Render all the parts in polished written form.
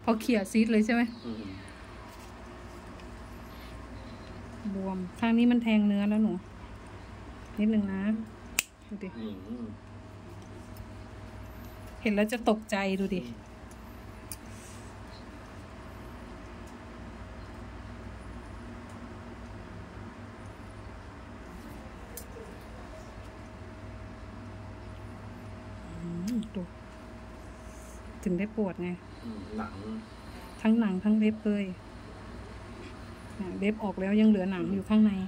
พอเขี่ยซีดเลยใช่ไหมบวมข้างนี้มันแทงเนื้อแล้วหนูนิดนึงนะดูดิเห็นแล้วจะตกใจดูดิดูถึงได้ปวดไงหนังทั้งหนังทั้งเล็บเลยเล็บออกแล้วยังเหลือหนังอยู่ข้างใน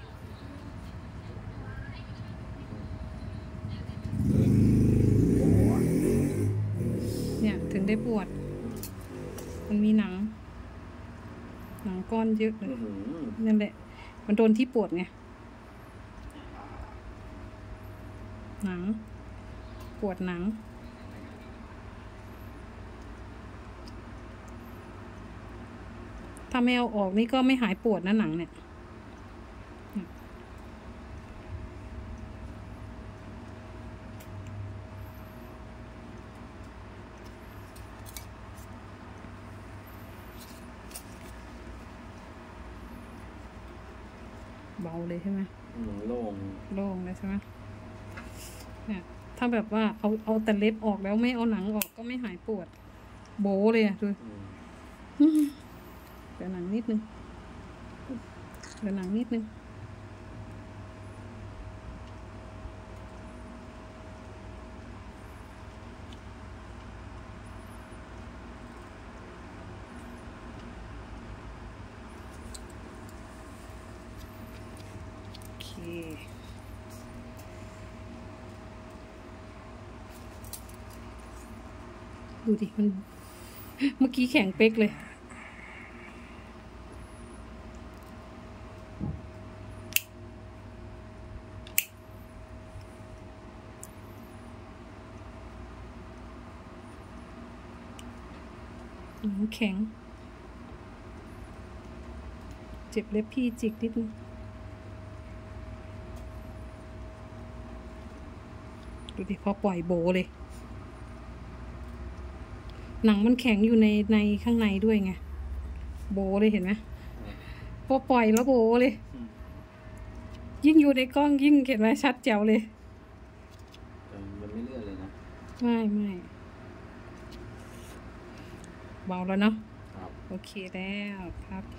เนี่ยถึงได้ปวดมันมีหนังก้อนเยอะเลยนั่นแหละมันโดนที่ปวดไงหนังปวดหนังถ้าไม่เอาออกนี่ก็ไม่หายปวดนะหนังเนี่ยเบาเลยใช่ไหมโล่งเลยใช่ไหมเนี่ยถ้าแบบว่าเอาแต่เล็บออกแล้วไม่เอาหนังออกก็ไม่หายปวดโบเลยอะดูเดี๋ยวหนังนิดนึงโอเคดูดิมันเมื่อกี้แข็งเป๊กเลยแข็งเจ็บเล็บพี่จิกนิดนึงดูดิพอปล่อยโบเลยหนังมันแข็งอยู่ในข้างในด้วยไงโบเลยเห็นไหมพอปล่อยแล้วโบเลยยิ่งอยู่ในกล้องยิ่งเห็นไหมชัดแจ๋วเลยมันไม่เลื่อนเลยนะไม่เบาแล้วเนาะโอเคแล้วครับ